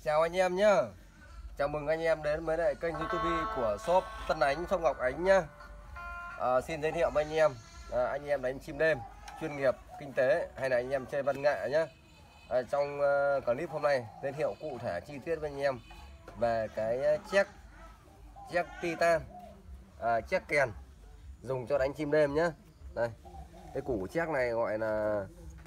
Chào anh em nhá. Chào mừng anh em đến với lại kênh YouTube của shop Tân Ánh, shop Ngọc Ánh nhá. Xin giới thiệu với anh em, anh em đánh chim đêm chuyên nghiệp, kinh tế hay là anh em chơi văn nghệ nhá. Trong clip hôm nay giới thiệu cụ thể chi tiết với anh em về cái chiếc Titan, chiếc kèn dùng cho đánh chim đêm nhá. Đây, cái củ chiếc này gọi là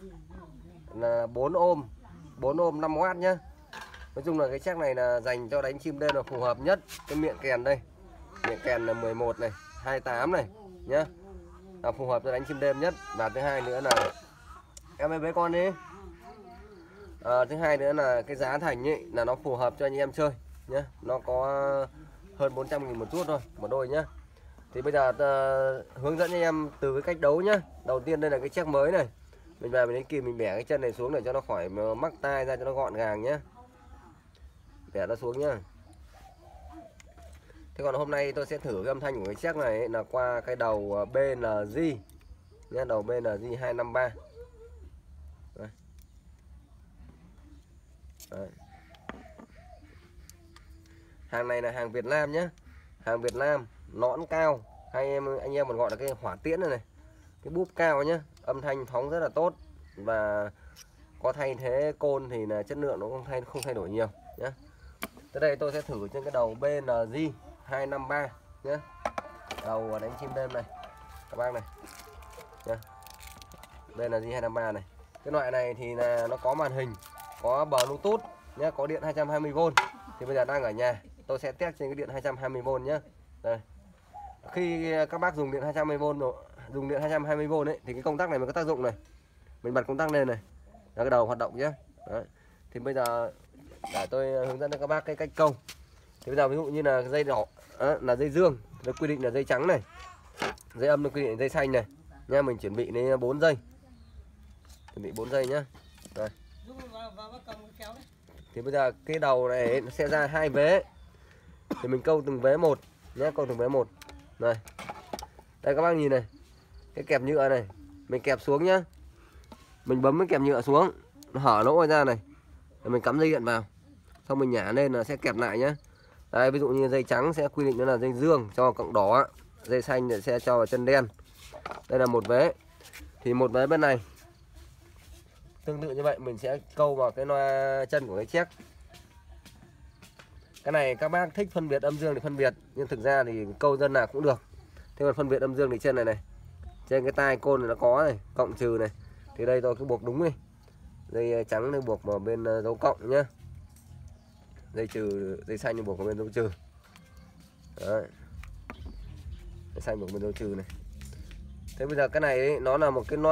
4 ôm 5W nhá. Nói chung là cái chiếc này là dành cho đánh chim đêm là phù hợp nhất. Cái miệng kèn đây, miệng kèn là 11 này, 28 này nhá, là phù hợp cho đánh chim đêm nhất. Và thứ hai nữa là em ơi với con đi. Thứ hai nữa là cái giá thành ấy là nó phù hợp cho anh em chơi nhá. Nó có hơn 400.000 một chút thôi, một đôi nhá. Thì bây giờ hướng dẫn anh em từ cái cách đấu nhá. Đầu tiên đây là cái chiếc mới này, mình về mình đánh kìm, mình bẻ cái chân này xuống để cho nó khỏi mắc tay ra, cho nó gọn gàng nhá. Bẻ nó xuống nhá. Thế còn hôm nay tôi sẽ thử cái âm thanh của cái chiếc này ấy, là qua cái đầu BNG nhé, đầu BNG 253. Đây. Đấy. Hàng này là hàng Việt Nam nhé, hàng Việt Nam, nõn cao, hay anh em còn gọi là cái hỏa tiễn này, cái búp cao nhé, âm thanh phóng rất là tốt và có thay thế côn thì là chất lượng nó không thay đổi nhiều nhé. Tới đây tôi sẽ thử trên cái đầu BNG 253 nhé, đầu đánh chim đêm này các bác này nhé, BNG 253 này. Cái loại này thì là nó có màn hình, có Bluetooth nhé, có điện 220V. Thì bây giờ đang ở nhà, tôi sẽ test trên cái điện 220V nhé. Đây. Khi các bác dùng điện 220V rồi, dùng điện 220V ấy, thì cái công tắc này mới có tác dụng này. Mình bật công tắc lên này, là cái đầu hoạt động nhé. Đấy. Thì bây giờ để tôi hướng dẫn cho các bác cái cách câu. Thì bây giờ ví dụ như là dây đỏ là dây dương, nó quy định là dây trắng này, dây âm nó quy định là dây xanh này nha. Mình chuẩn bị đến 4 giây, chuẩn bị 4 giây nhá. Đây. Thì bây giờ cái đầu này nó sẽ ra 2 vế, thì mình câu từng vế một nhé, câu từng vế một này. Đây các bác nhìn này, cái kẹp nhựa này mình kẹp xuống nhá, mình bấm cái kẹp nhựa xuống, nó hở lỗ ra này, rồi mình cắm dây điện vào, xong mình nhả lên là sẽ kẹp lại nhá. Đây, ví dụ như dây trắng sẽ quy định nó là dây dương cho cộng đỏ, dây xanh thì sẽ cho vào chân đen. Đây là một vế, thì một vế bên này tương tự như vậy, mình sẽ câu vào cái loa chân của cái chiếc. Cái này các bác thích phân biệt âm dương thì phân biệt, nhưng thực ra thì câu dân nào cũng được. Thế còn phân biệt âm dương thì trên này trên cái tai côn này nó có này, cộng trừ này, thì đây tôi cứ buộc đúng đi, dây trắng này buộc vào bên dấu cộng nhá, dây trừ, dây xanh thì buộc vào bên dấu trừ. Đấy. Dây xanh buộc bên dấu trừ này. Thế bây giờ cái này ấy, nó là một cái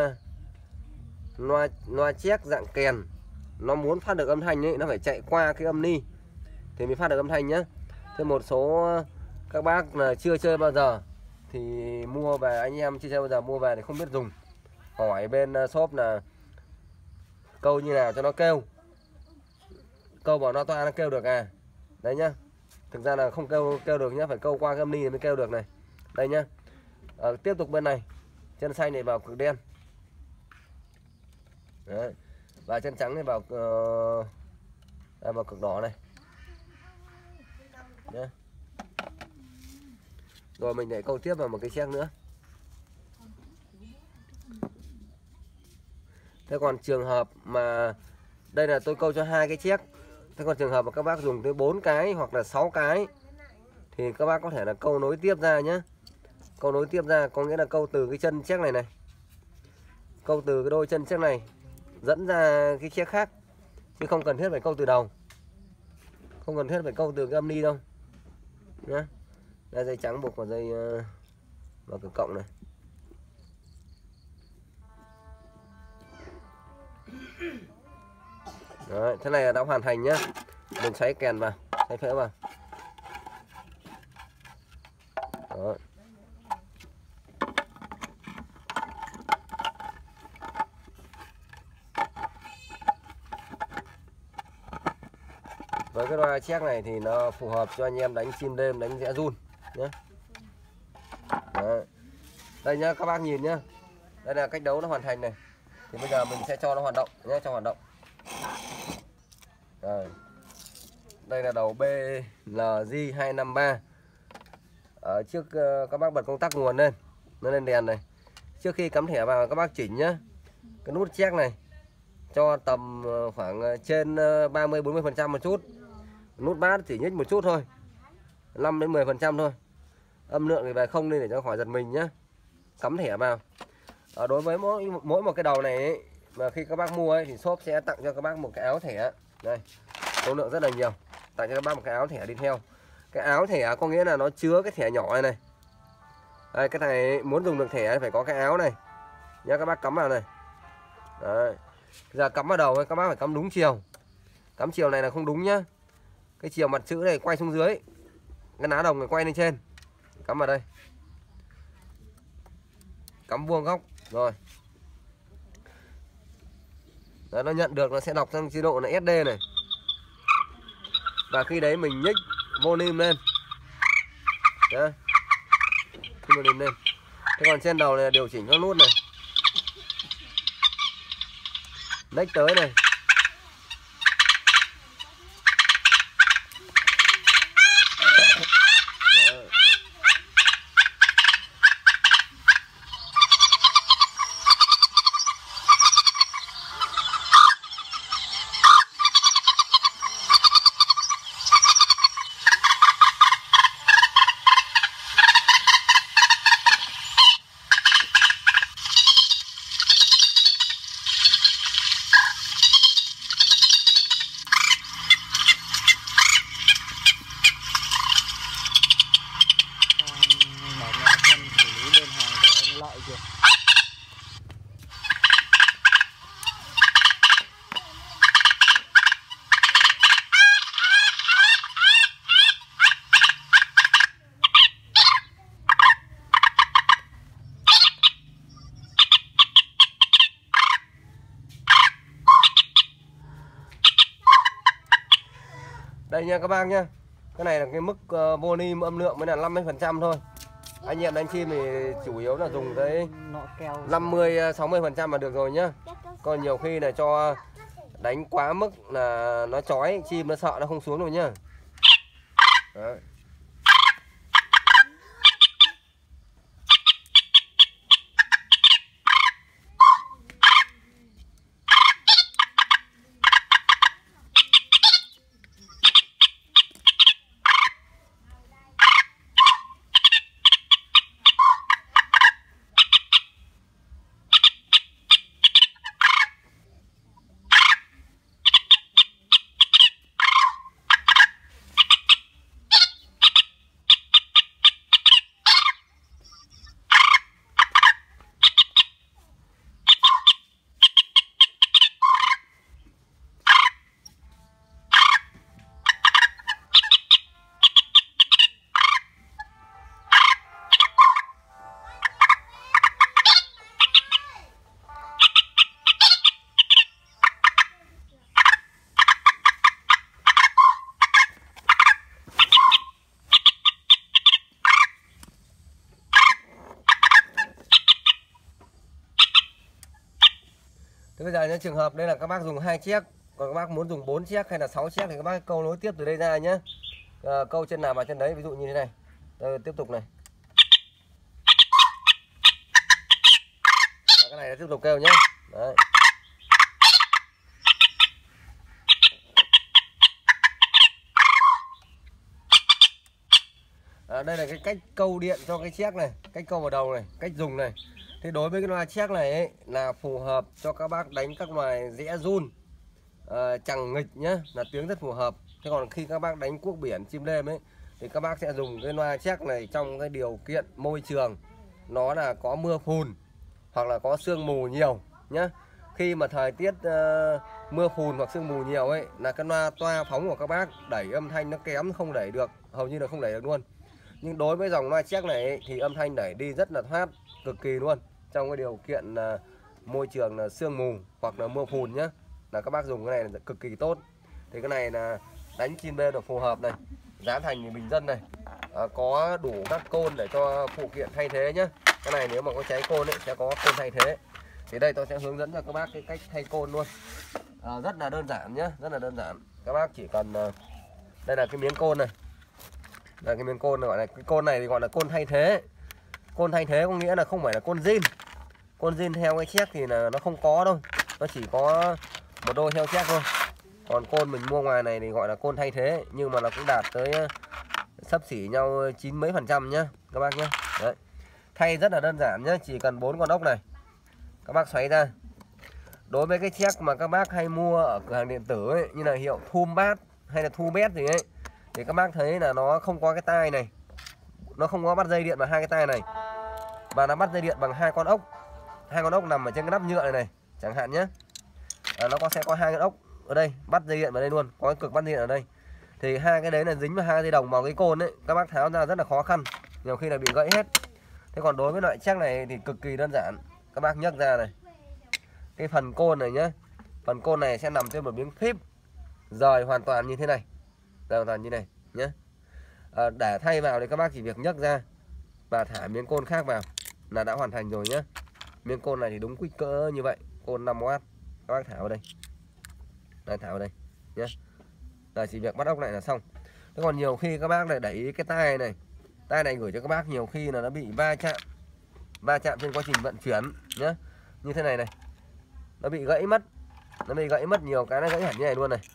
loa chép dạng kèn, nó muốn phát được âm thanh ấy, nó phải chạy qua cái âm ni thì mới phát được âm thanh nhá. Thế một số các bác là chưa chơi bao giờ thì mua về, anh em chưa chơi bao giờ mua về thì không biết dùng, hỏi bên shop là câu như nào cho nó kêu, câu bảo nó toa nó kêu được à. Đấy nhá, thực ra là không kêu được nhá, phải câu qua cái âm ni thì mới kêu được này. Đây nhá. Tiếp tục bên này, chân xanh này vào cực đen. Đấy. Và chân trắng này vào vào cực đỏ này nhá. Rồi mình để câu tiếp vào một cái chiếc nữa. Thế còn trường hợp mà đây là tôi câu cho 2 cái chiếc, thế còn trường hợp mà các bác dùng tới 4 cái hoặc là 6 cái thì các bác có thể là câu nối tiếp ra nhé. Câu nối tiếp ra có nghĩa là câu từ cái chân chiếc này này, câu từ cái đôi chân chiếc này dẫn ra cái chiếc khác, chứ không cần thiết phải câu từ đầu, không cần thiết phải câu từ cái âm ni đâu nhé. Đây, dây trắng buộc vào dây vào cực cộng này. Đấy, thế này là đã hoàn thành nhá. Mình xoáy kèn vào, xoáy phễu vào. Đó. Với cái loa chiếc này thì nó phù hợp cho anh em đánh chim đêm, đánh dẽ run nhé. Đây nhá, các bác nhìn nhá, đây là cách đấu nó hoàn thành này. Thì bây giờ mình sẽ cho nó hoạt động nhé, cho hoạt động. Rồi. Đây là đầu BLJ253. Trước các bác bật công tắc nguồn lên, nó lên đèn này. Trước khi cắm thẻ vào các bác chỉnh nhá. Cái nút check này cho tầm khoảng trên 30-40% một chút. Nút bát chỉ nhích một chút thôi, 5-10% thôi. Âm lượng thì về không nên để cho khỏi giật mình nhá. Cắm thẻ vào. Đối với mỗi một cái đầu này ấy, mà khi các bác mua ấy, thì shop sẽ tặng cho các bác một cái áo thẻ. Đây, số lượng rất là nhiều. Tặng cho các bác một cái áo thẻ đi theo. Cái áo thẻ có nghĩa là nó chứa cái thẻ nhỏ này này. Đây, cái này muốn dùng được thẻ phải có cái áo này nhá, các bác cắm vào này. Đấy. Giờ cắm vào đầu ấy, các bác phải cắm đúng chiều. Cắm chiều này là không đúng nhá. Cái chiều mặt chữ này quay xuống dưới, cái lá đồng này quay lên trên. Cắm vào đây. Cắm vuông góc rồi. Đấy, nó nhận được nó sẽ đọc sang chế độ là SD này. Và khi đấy mình nhích volume lên. Đấy. Volume lên. Thế còn trên đầu này là điều chỉnh các nút này. Next tới này. Đây nha các bác nhá. Cái này là cái mức volume âm lượng mới là 50% thôi. Anh em đánh chim thì chủ yếu là dùng tới 50-60% là được rồi nhá. Còn nhiều khi là cho đánh quá mức là nó chói, chim nó sợ nó không xuống đâu nhá. Đấy. Thế bây giờ nhé, trường hợp đây là các bác dùng 2 chiếc, còn các bác muốn dùng 4 chiếc hay là 6 chiếc thì các bác câu nối tiếp từ đây ra nhé. Câu chân nào vào chân đấy, ví dụ như thế này. Rồi, tiếp tục này. Cái này là tiếp tục kêu nhé. Đấy. Đây là cái cách câu điện cho cái chiếc này, cách câu vào đầu này, cách dùng này. Thì đối với cái loa chiếc này ấy, là phù hợp cho các bác đánh các loài rẽ run, chằng nghịch nhá, là tiếng rất phù hợp. Thế còn khi các bác đánh cuốc biển, chim đêm ấy, thì các bác sẽ dùng cái loa chiếc này trong cái điều kiện môi trường nó là có mưa phùn hoặc là có sương mù nhiều nhá. Khi mà thời tiết mưa phùn hoặc sương mù nhiều ấy, là cái loa toa phóng của các bác đẩy âm thanh nó kém, không đẩy được, hầu như là không đẩy được luôn. Nhưng đối với dòng loa chiếc này ấy, thì âm thanh đẩy đi rất là thoát, cực kỳ luôn. Trong cái điều kiện môi trường là sương mù hoặc là mưa phùn nhá, là các bác dùng cái này là cực kỳ tốt. Thì cái này là đánh chim bê được phù hợp này, giá thành thì bình dân này, có đủ các côn để cho phụ kiện thay thế nhá. Cái này nếu mà có cháy côn ấy sẽ có côn thay thế. Thì đây tôi sẽ hướng dẫn cho các bác cái cách thay côn luôn, rất là đơn giản nhá, rất là đơn giản. Các bác chỉ cần Đây là cái miếng côn này. Đây, cái miếng côn gọi là cái côn này thì gọi là côn thay thế. Côn thay thế có nghĩa là không phải là côn zin. Côn zin theo cái check thì là nó không có đâu, nó chỉ có một đôi theo check thôi. Còn côn mình mua ngoài này thì gọi là côn thay thế, nhưng mà nó cũng đạt tới xấp xỉ nhau 9 mấy % nhá các bác nhé. Đấy. Thay rất là đơn giản nhé, chỉ cần 4 con ốc này các bác xoáy ra. Đối với cái check mà các bác hay mua ở cửa hàng điện tử ấy, như là hiệu Thumbad hay là Thubet gì ấy, thì các bác thấy là nó không có cái tai này, nó không có bắt dây điện vào hai cái tai này, và nó bắt dây điện bằng hai con ốc nằm ở trên cái nắp nhựa này chẳng hạn nhé. Nó sẽ có hai con ốc ở đây bắt dây điện vào đây luôn, có cái cực bắt dây điện ở đây. Thì hai cái đấy là dính vào hai dây đồng vào cái côn ấy, các bác tháo ra rất là khó khăn, nhiều khi là bị gãy hết. Thế còn đối với loại check này thì cực kỳ đơn giản, các bác nhấc ra này, cái phần côn này nhá, phần côn này sẽ nằm trên một miếng phíp rời hoàn toàn như thế này, rời hoàn toàn như này nhé. Để thay vào thì các bác chỉ việc nhấc ra và thả miếng côn khác vào là đã hoàn thành rồi nhé. Miếng côn này thì đúng kích cỡ như vậy, côn 5W, các bác thả vào đây, đây, thả vào đây nhé. Là chỉ việc bắt ốc lại là xong. Thế còn nhiều khi các bác lại để ý cái tai này gửi cho các bác nhiều khi là nó bị va chạm trên quá trình vận chuyển nhé. Như thế này này, nó bị gãy mất, nhiều cái nó gãy hẳn như này luôn này.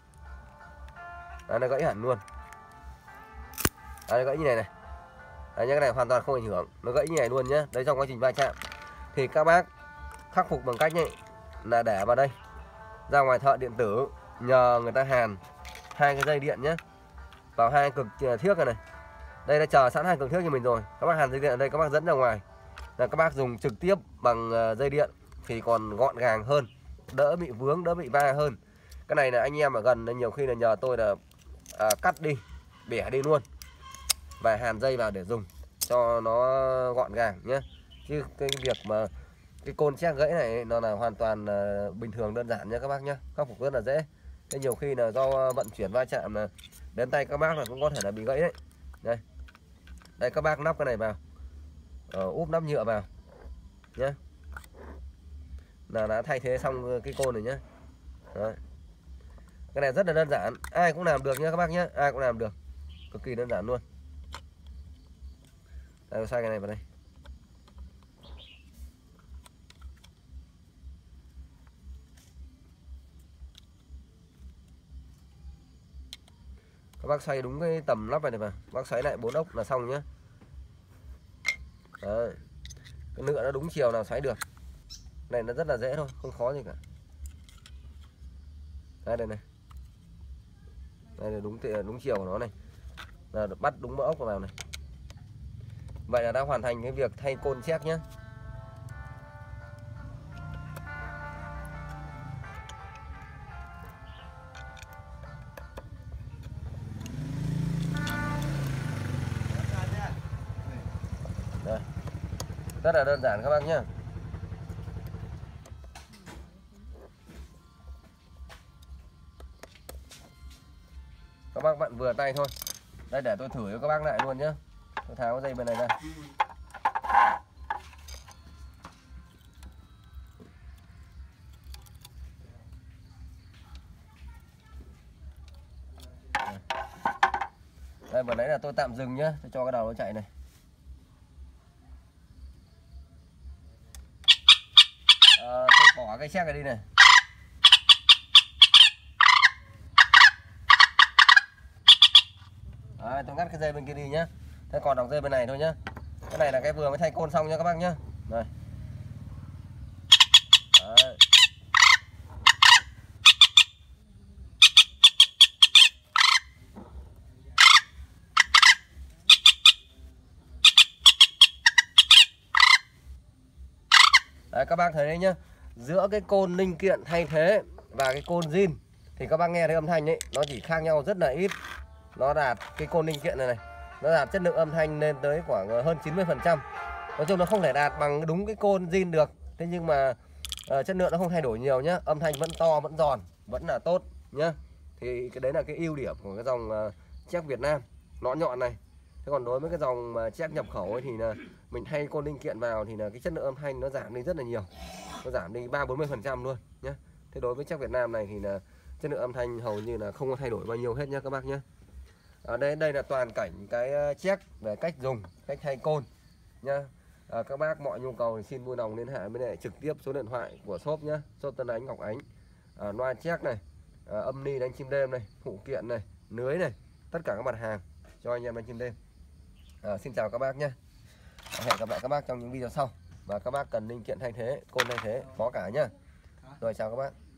Đấy, nó gãy hẳn luôn. Đấy, nó gãy như này này. Đấy, cái này hoàn toàn không ảnh hưởng, nó gãy như này luôn nhé. Đấy, trong quá trình va chạm thì các bác khắc phục bằng cách này là để vào đây, ra ngoài thợ điện tử nhờ người ta hàn hai cái dây điện nhé vào hai cực thiếc này. Đây đã chờ sẵn hai cực thiếc cho mình rồi, các bác hàn dây điện ở đây, các bác dẫn ra ngoài là các bác dùng trực tiếp bằng dây điện thì còn gọn gàng hơn, đỡ bị vướng, đỡ bị va hơn. Cái này là anh em ở gần nên nhiều khi là nhờ tôi là cắt đi, bẻ đi luôn và hàn dây vào để dùng cho nó gọn gàng nhé. Chứ cái việc mà cái côn check gãy này nó là hoàn toàn bình thường, đơn giản nha các bác nhé, khắc phục rất là dễ. Thế nhiều khi là do vận chuyển va chạm là đến tay các bác là cũng có thể là bị gãy đấy. Đây các bác nắp cái này vào, úp nắp nhựa vào nhé, là đã thay thế xong cái côn này nhé. Đấy. Cái này rất là đơn giản, ai cũng làm được nhé các bác nhé, ai cũng làm được, cực kỳ đơn giản luôn. Đây, xoay cái này vào đây. Các bác xoay đúng cái tầm nắp này vào, bác xoáy lại 4 ốc là xong nhé. Đấy. Cái nựa nó đúng chiều nào xoáy được. Này nó rất là dễ thôi, không khó gì cả. Đây này. Đây là đúng chiều của nó này. Là bắt đúng mỡ ốc vào này. Vậy là đã hoàn thành cái việc thay côn check nhé. Đây. Rất là đơn giản các bác nhé. Các bác vặn vừa tay thôi. Đây để tôi thử cho các bác lại luôn nhé. Tôi tháo cái dây bên này ra. Đây vừa nãy là tôi tạm dừng nhé, tôi cho cái đầu nó chạy này. Tôi bỏ cái check này đi này. Đấy, tôi ngắt cái dây bên kia đi nhé. Thế còn đóng dây bên này thôi nhé. Cái này là cái vừa mới thay côn xong nha các bác nhé. Đây. Đấy. Đấy, các bác thấy đấy nhá, giữa cái côn linh kiện thay thế và cái côn zin thì các bác nghe thấy âm thanh ấy nó chỉ khác nhau rất là ít. Nó đạt cái côn linh kiện này nó đạt chất lượng âm thanh lên tới khoảng hơn 90%. Nói chung nó không thể đạt bằng đúng cái côn zin được, thế nhưng mà chất lượng nó không thay đổi nhiều nhá, âm thanh vẫn to, vẫn giòn, vẫn là tốt nhá. Thì cái đấy là cái ưu điểm của cái dòng check Việt Nam nó nhọn này. Thế còn đối với cái dòng mà check nhập khẩu ấy thì là mình thay côn linh kiện vào thì là cái chất lượng âm thanh nó giảm đi rất là nhiều, nó giảm đi 30-40% luôn nhé. Thế đối với check Việt Nam này thì là chất lượng âm thanh hầu như là không có thay đổi bao nhiêu hết nhá các bác nhé. Đây là toàn cảnh cái check về cách dùng, cách thay côn nhá. Các bác mọi nhu cầu thì xin vui lòng liên hệ với lại trực tiếp số điện thoại của shop nhá, shop Tân Ánh Ngọc Ánh. Loa check này, âm ni đánh chim đêm này, phụ kiện này, lưới này, tất cả các mặt hàng cho anh em đánh chim đêm. Xin chào các bác nhé, hẹn gặp lại các bác trong những video sau. Và các bác cần linh kiện thay thế, côn thay thế có cả nhá. Rồi chào các bác.